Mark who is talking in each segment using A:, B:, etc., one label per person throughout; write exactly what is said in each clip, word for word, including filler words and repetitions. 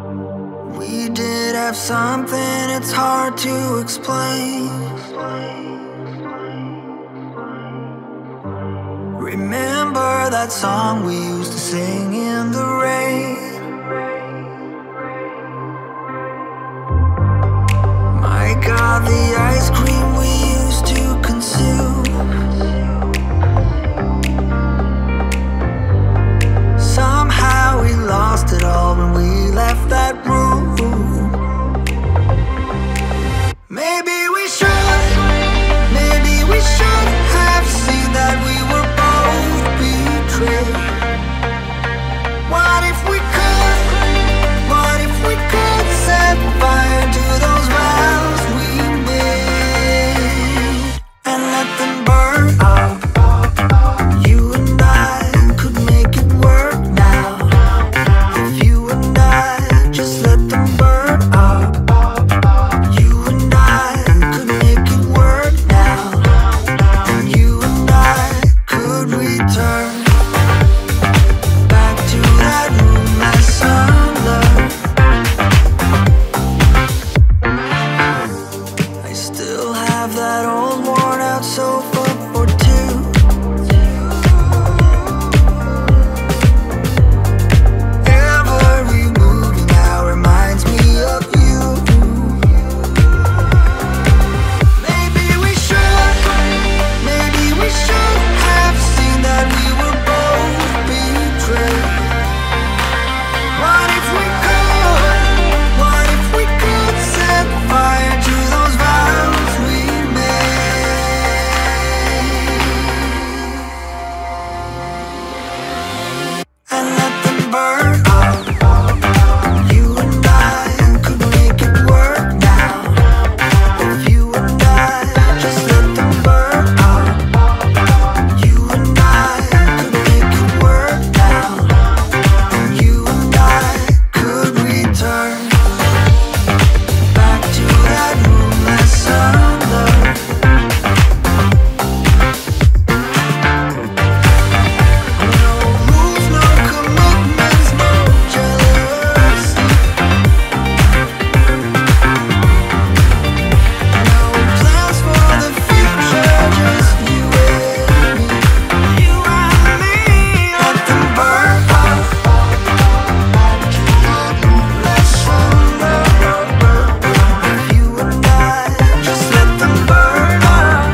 A: We did have something, it's hard to explain. Remember that song we used to sing in the rain? My God, the ice cream we used to consume. Somehow we lost it all when we left that room. Maybe we should, maybe we should have seen that we were both betrayed. What if we could, what if we could set fire to those vows we made and let them burn up? You and I could make it work now. If you and I just let them burn up. You and I could make it work now. And you and I could return back to that room last summer. I still have that old worn out sofa for two. Every move now reminds me of you. Maybe we should, maybe we should have seen that we were both betrayed. What if we could, what if we could set fire to those vows we made and let them burn up? You and I could make it work now. If you and I just let them burn up. You and I could make it work now. And you and I could return back to that room last summer. No rules, no commitments, no jealousy. No plans for the future, just you and me. You and me. Let them burn up. Last summer. If you and I just let them burn up.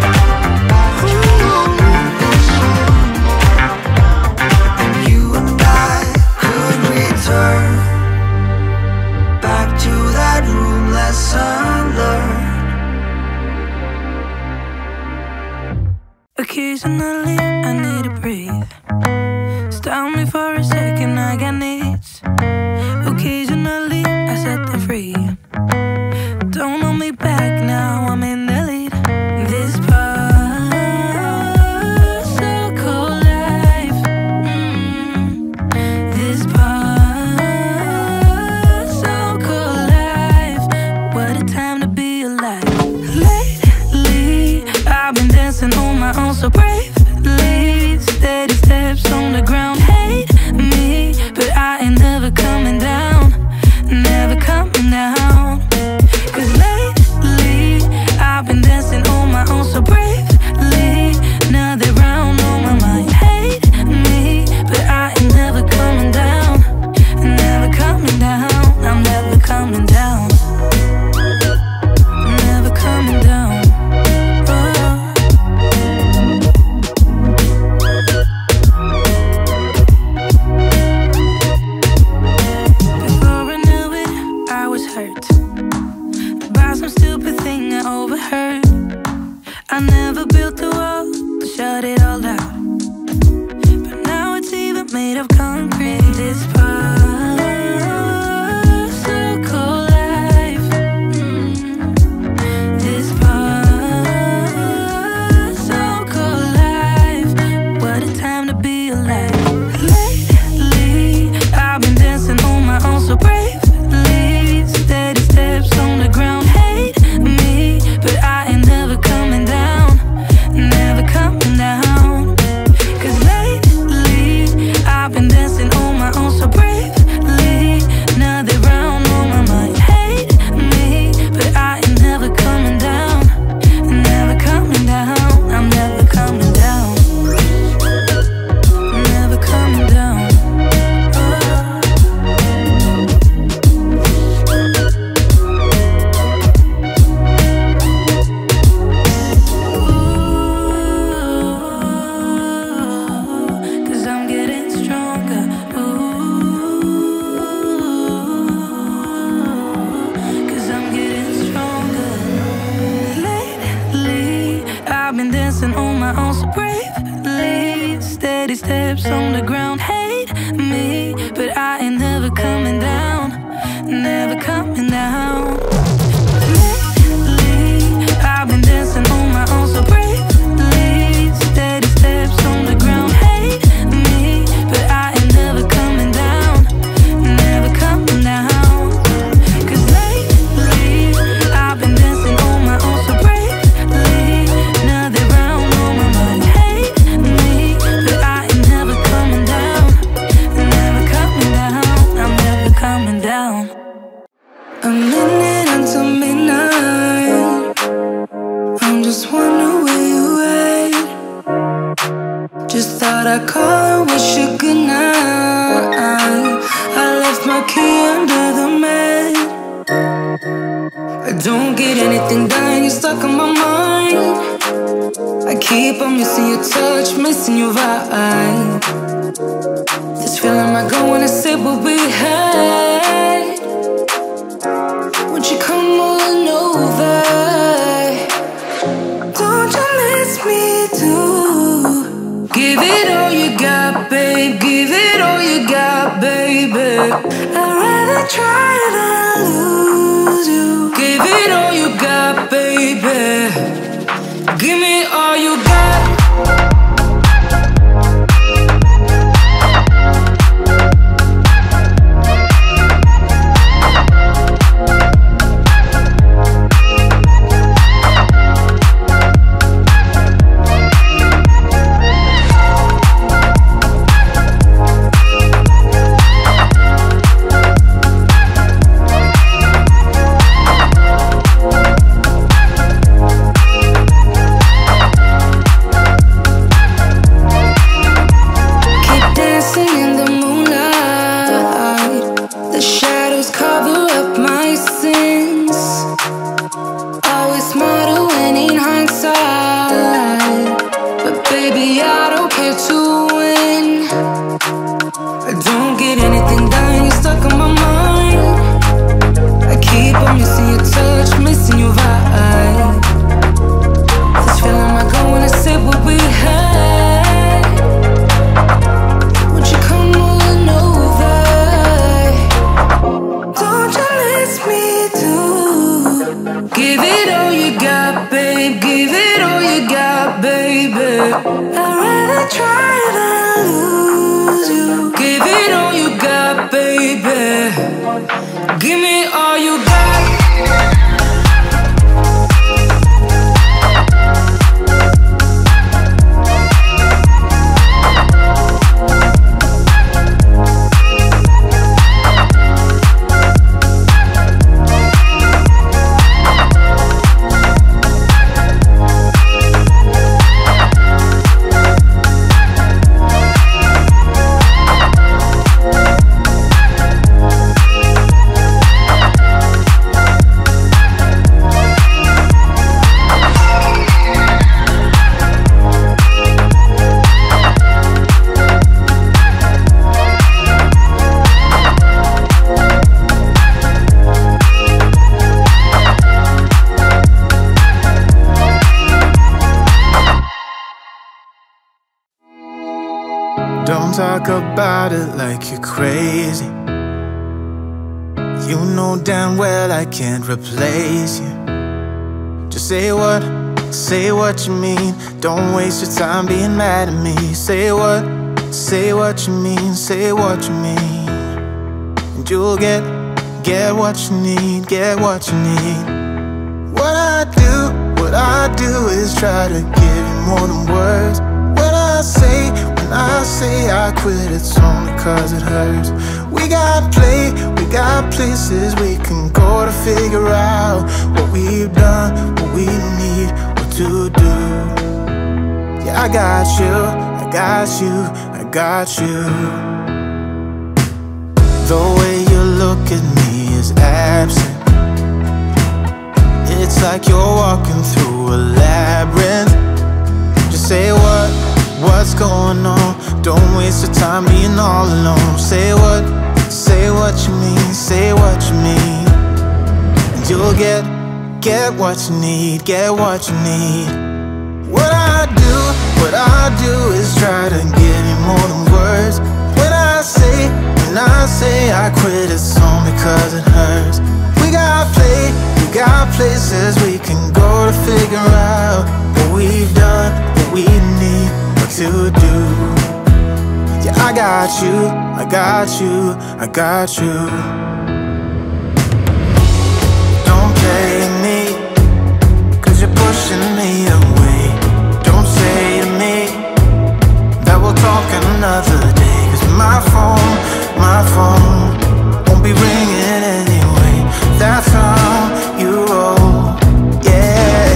A: And you and I could return back to that room last summer.
B: Occasionally I need to breathe. Stop me for a second, I got needs. Occasionally I set them free. Don't hold me back now, I'm in the lead. This part, so cold life. Mm. This part, so cold life. What a time to be alive. Lately, I've been dancing on my own so bravely. Steady steps on the ground. Hate don't get anything done, you're stuck on my mind. I keep on missing your touch, missing your vibe. This feeling I go when I say what we had. Won't you come on over? Don't you miss me too? Give it all you got, babe. Give it all you got, baby. I'd rather try than lose you. Give it all you got, baby. Give me all you got.
C: Don't talk about it like you're crazy. You know damn well I can't replace you. Just say what, say what you mean. Don't waste your time being mad at me. Say what, say what you mean. Say what you mean. And you'll get, get what you need. Get what you need. What I do, what I do is try to give you more than words. When I say, when I say I quit, it's only cause it hurts. We got play, we got places we can go to figure out what we've done, what we need, what to do. Yeah, I got you, I got you, I got you. The way you look at me is absent. It's like you're walking through a labyrinth. Just say what, what's going on? Don't waste your time being all alone. Say what, say what you mean, say what you mean. And you'll get, get what you need, get what you need. What I do, what I do is try to give you more than words. When I say, when I say I quit, it's only cause it hurts. We got play, we got places we can go to figure out what we've done, what we need, what to do. Yeah, I got you, I got you, I got you. Don't play me, cause you're pushing me away. Don't say to me that we'll talk another day. Cause my phone, my phone won't be ringing anyway. That's how you roll, yeah.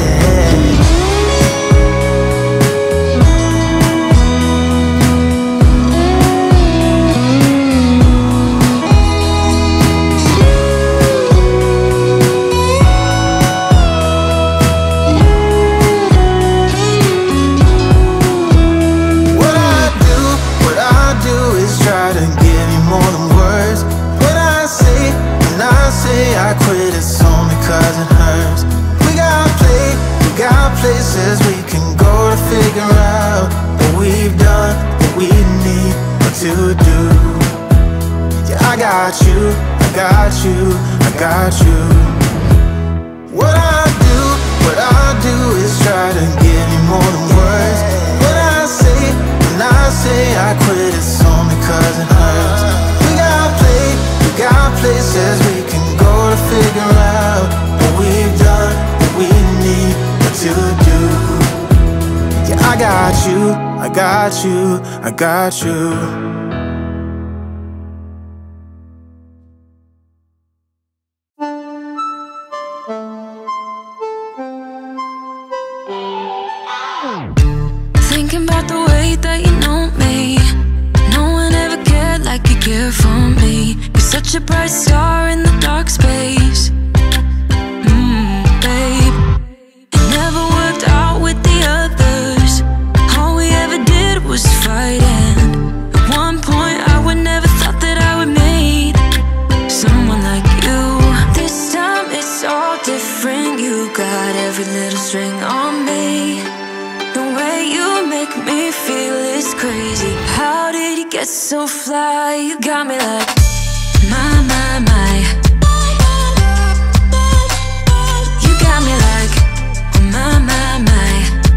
C: to do. Yeah, I got you, I got you, I got you. What I do, what I do is try to give you more than words. What I say, when I say I quit, it's only cause it hurts. We got play, we got places we can go to figure out what we've done, what we need to do. Yeah, I got you, I got you, I got you.
B: Thinking about the way that you know me. No one ever cared like you care for me. You're such a bright star in the dark space. Mmm, babe. It never worked out with the others. All we ever did was fight, and at one point I would never thought that I would meet someone like you. This time it's all different. You got every little string on me. The way you make me feel is crazy. How did you get so fly? You got me like, my, my, my. You got me like, my, my, my.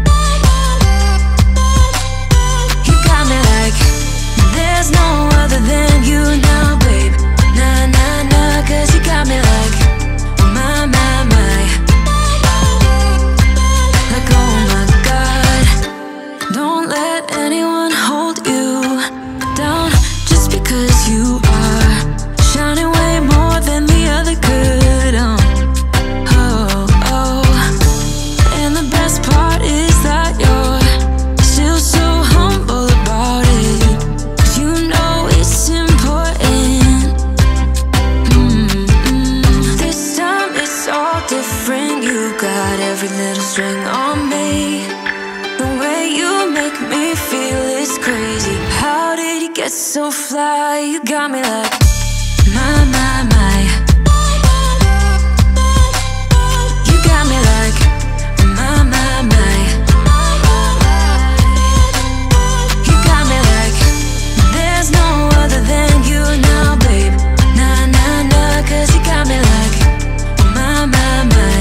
B: You got me like, there's no other than you now, babe. Nah, nah, nah, cause you got me like, my, my, my. Like, oh my God. Don't let anyone hold you down just because you are shining way more than the other could. Oh, oh, oh. And the best part is that you're still so humble about it. 'Cause you know it's important. Mm-mm. This time it's all different. You got every little string on me. The way you make me feel is crazy. How did you get so fly? You got me like, my, my, my. You got me like, my, my, my. You got me like, there's no other than you now, babe. Nah, nah, nah, cause you got me like, my, my, my.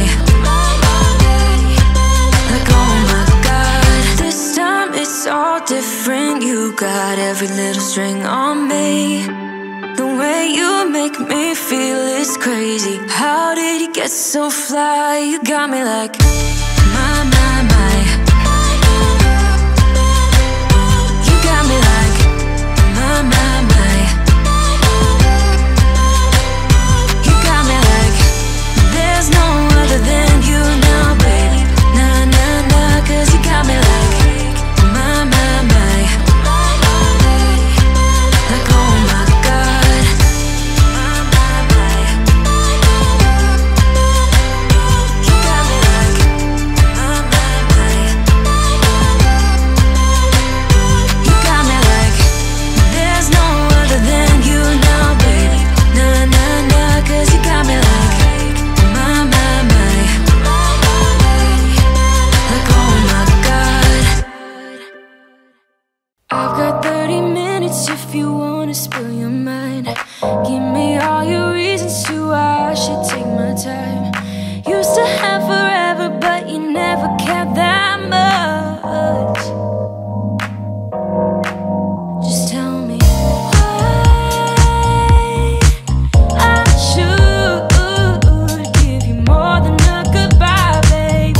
B: Like, oh my God. This time it's all different. You got every little string on me. The way you make me feel is crazy. How did you get so fly? You got me like, my, my, my. You got me like, my, my, my. You got me like, there's no other than you now, baby. Nah, nah, nah, cause you got me like, my, my, my. Like, oh my God. My, my, my. You got me like, my, my, my. You got me like, there's no other than you now, baby. Nah, nah, nah, cause you got me like, my, my, my. Like, oh my God. I've got thirty minutes if you wanna spill your mind. Give me all your reasons to why I should take my time. Used to have forever, but you never cared that much. Just tell me why I should give you more than a goodbye, baby.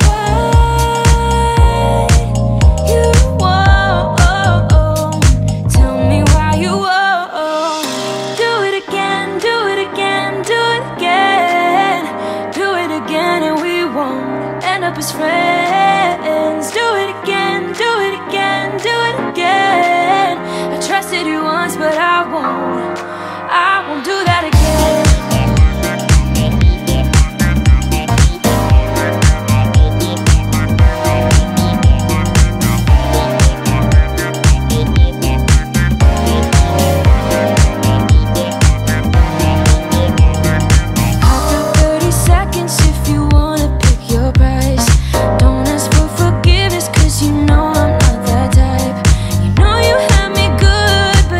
B: Why you won't tell me why you won't do it again, do it again, do it again, do it again, and we won't end up as friends. Do it again, do it again, do it again. I trusted you once, but I won't, I won't do that again. I've got thirty seconds if you wanna pick your price. Don't ask for forgiveness, cause you know I'm not that type. You know you had me good, but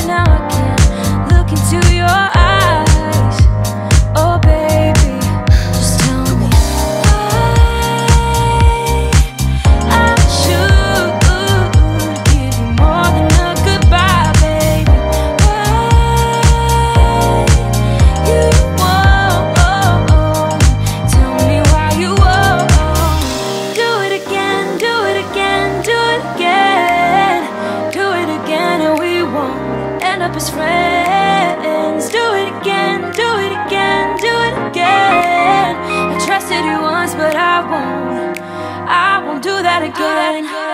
B: but I won't, I won't do that again.